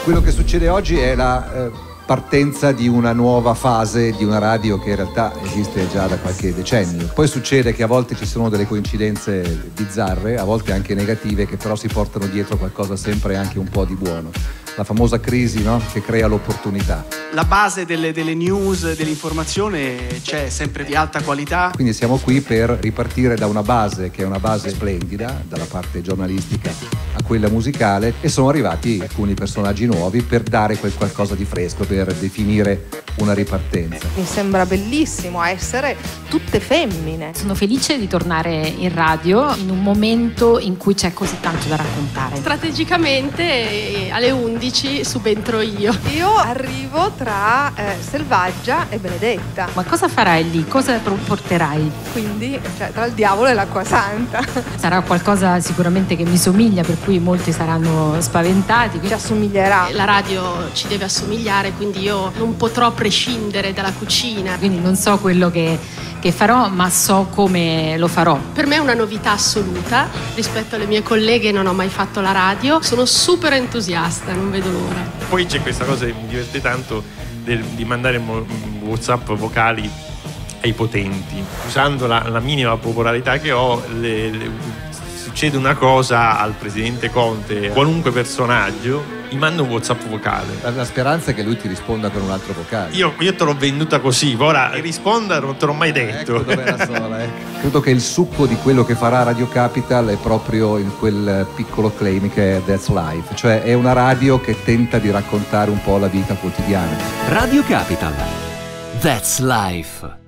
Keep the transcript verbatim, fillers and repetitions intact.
Quello che succede oggi è la eh, partenza di una nuova fase di una radio che in realtà esiste già da qualche decennio. Poi succede che a volte ci sono delle coincidenze bizzarre, a volte anche negative, che però si portano dietro qualcosa sempre anche un po' di buono. La famosa crisi, no? Che crea l'opportunità. La base delle, delle news, dell'informazione c'è sempre di alta qualità. Quindi siamo qui per ripartire da una base che è una base splendida, dalla parte giornalistica a quella musicale, e sono arrivati alcuni personaggi nuovi per dare quel qualcosa di fresco, per definire una ripartenza. Mi sembra bellissimo essere tutte femmine. Sono felice di tornare in radio in un momento in cui c'è così tanto da raccontare. Strategicamente eh, alle undici subentro io. Io arrivo tra eh, Selvaggia e Benedetta. Ma cosa farai lì? Cosa porterai? Quindi, cioè, tra il diavolo e l'acqua santa. Sarà qualcosa sicuramente che mi somiglia, per cui molti saranno spaventati. Ci assomiglierà. La radio ci deve assomigliare, quindi io non potrò prescindere dalla cucina. Quindi non so quello che, che farò, ma so come lo farò. Per me è una novità assoluta. Rispetto alle mie colleghe non ho mai fatto la radio. Sono super entusiasta, non vedo l'ora. Poi c'è questa cosa che mi diverte tanto del, di mandare WhatsApp vocali ai potenti. Usando la, la minima popolarità che ho, le, le, succede una cosa al presidente Conte, qualunque personaggio, gli mando un WhatsApp vocale. La speranza è che lui ti risponda con un altro vocale. Io, io te l'ho venduta così, ora risponda non te l'ho mai detto. Ecco dove era sola, ecco. Credo che il succo di quello che farà Radio Capital è proprio in quel piccolo claim che è That's Life, cioè è una radio che tenta di raccontare un po' la vita quotidiana. Radio Capital, That's Life.